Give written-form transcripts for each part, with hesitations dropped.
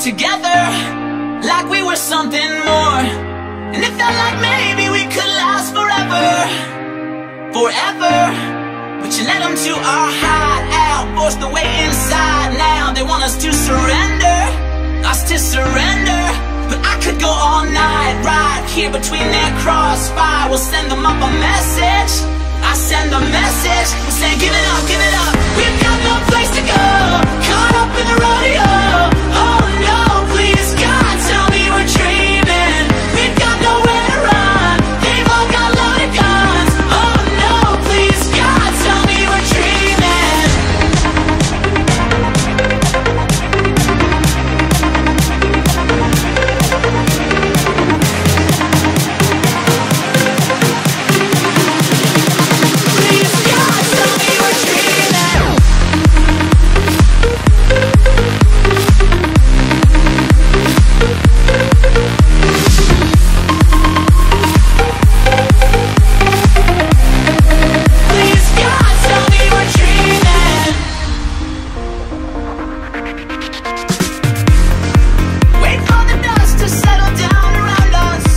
together like we were something more. And it felt like maybe we could last forever, forever. But you led them to our hideout, forced the way inside. Now they want us to surrender, us to surrender. But I could go all night, right here between their crossfire. We'll send them up a message, I send a message, we'll say give it up, give it up. We've got no place to go, caught up in the rodeo. Oh no, please God, tell me we're dreaming. We've got nowhere to run, they've all got loaded guns. Oh no, please God, tell me we're dreaming. Please God, tell me we're dreaming. Please God, tell me we're dreaming. Wait for the dust to settle down around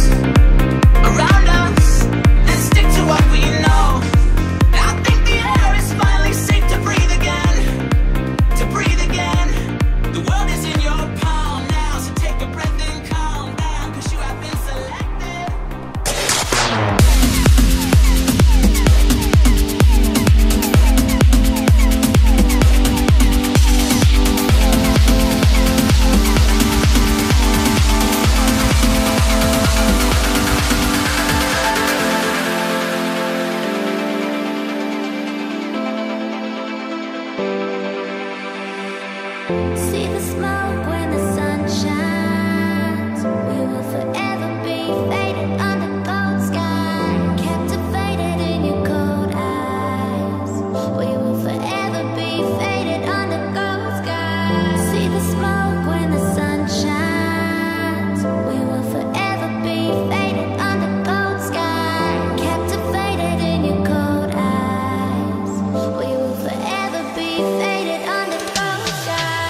us, and stick to what we know. I think the air is finally safe to breathe again, to breathe again. The world is in your palm now, so take a breath and calm down, 'cause you have been selected. See the smoke when the sun shines. We will forever be faded under cold sky, captivated in your cold eyes. We will forever be faded under cold sky. See the smoke when the sun shines. We will forever be faded under cold sky, captivated in your cold eyes. We will forever be faded under cold sky.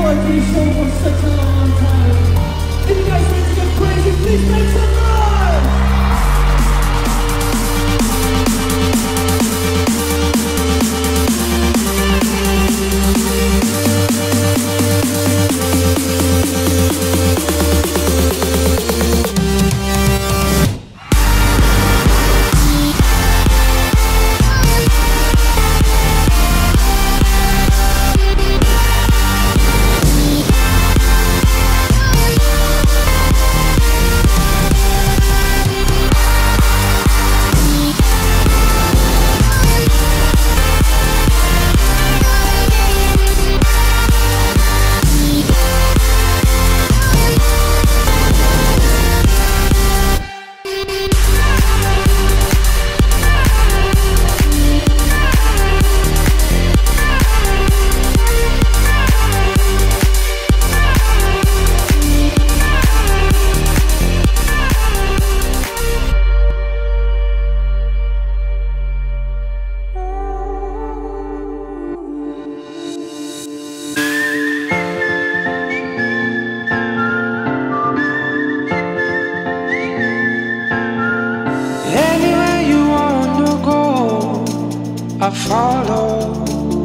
I follow.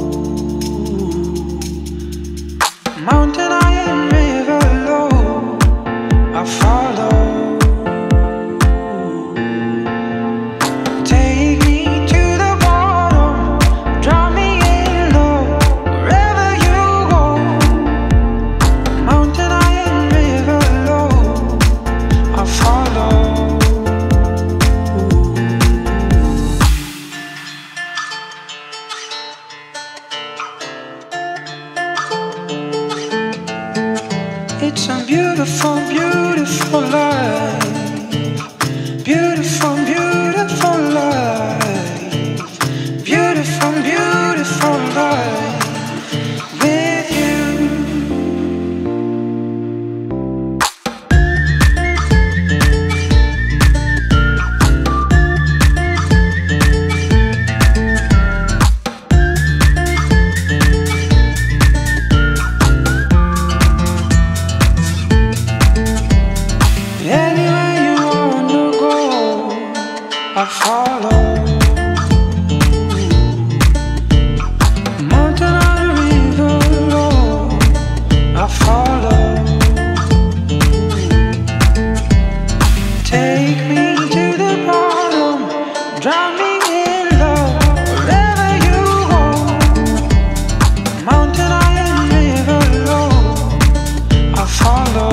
Mountain high and river low, I follow. Take me to the bottom, drop me in low, wherever you go. Mountain high and river low, I follow. It's a beautiful, beautiful life. Beautiful, beautiful life. Beautiful, beautiful life with you. Anywhere you wanna go, I follow. Mountain or the river low, I follow. Take me to the bottom, drown me in love, wherever you go. Mountain or the river low, I follow.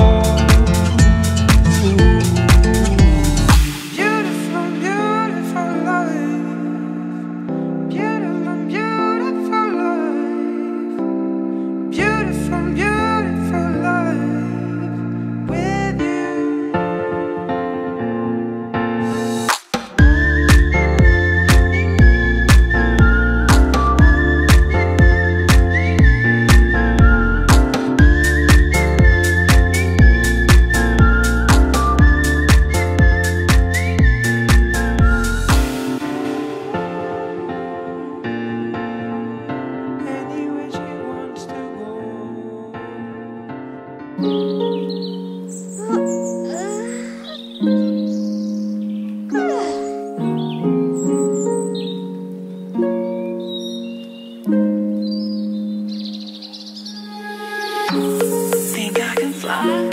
Think I can fly.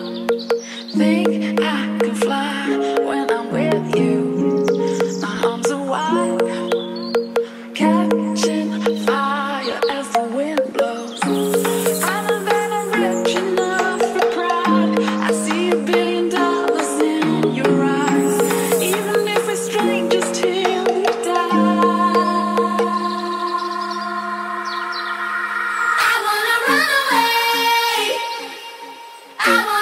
Think I can fly when I'm with you. My arms are wide, catching fire as the wind blows. I know that I'm rich enough for pride. I see $1 billion in your eyes. Even if we're strangers till we die, I wanna run away. I wanna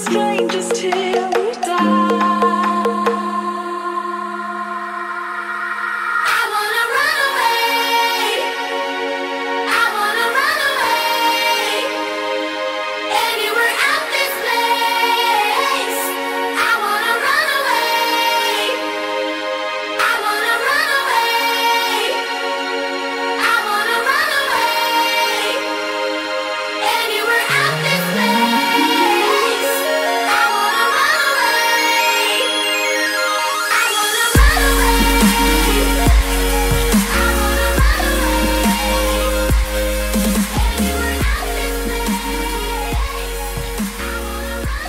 strangers till we die. I wanna run away. I wanna run away. Anywhere out this place. I wanna run away. I wanna run away. I wanna run away. Anywhere out this place. I wanna run away. I wanna run away. I wanna run away. Anywhere out this place. I wanna run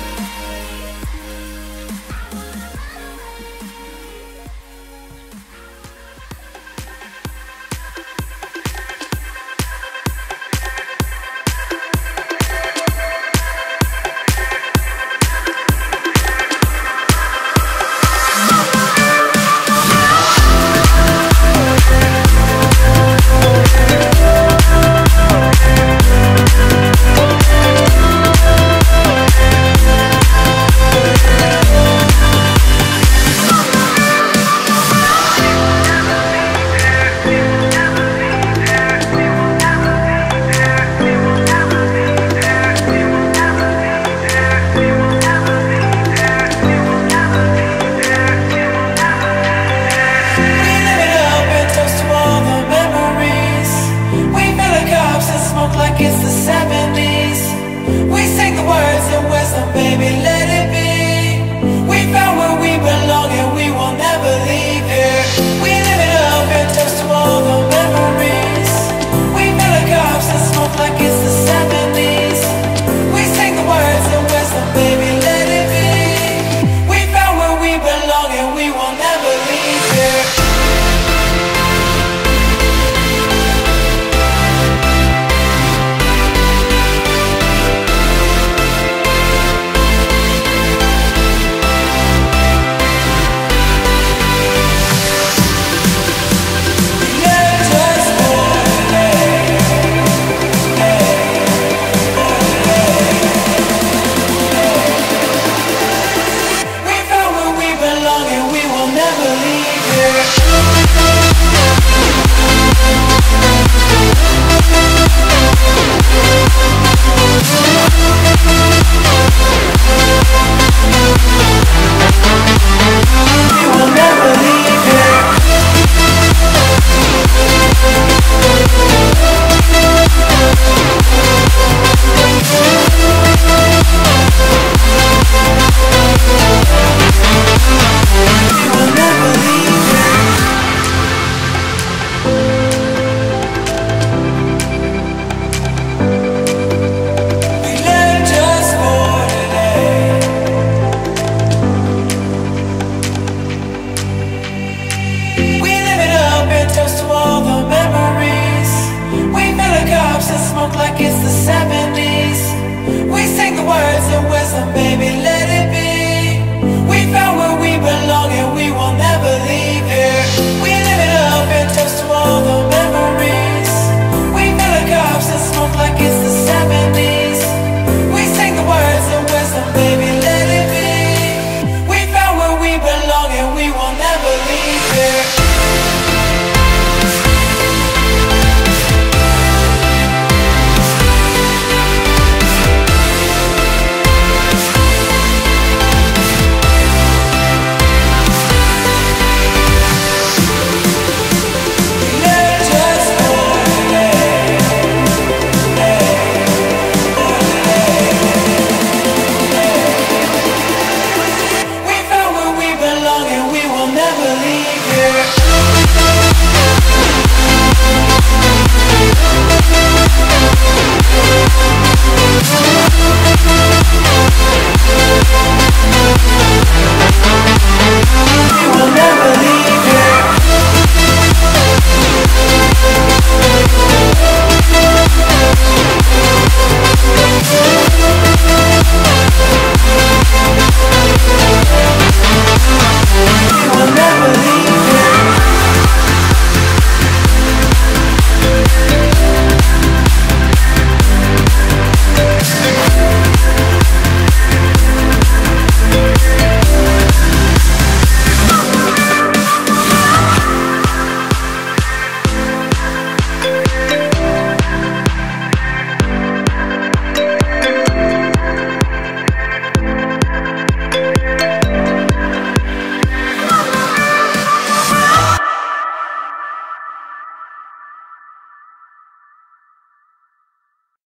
like it's the 70s. We sing the words of wisdom, baby, let it be. We found where we belong and we will never leave here. We live it up and toast to all the memories. We fill the cups and smoke like it's the 70s. We sing the words of wisdom, baby, let it be. We found where we belong and we will never leave here. Like it's the 70s. We sing the words of wisdom, baby.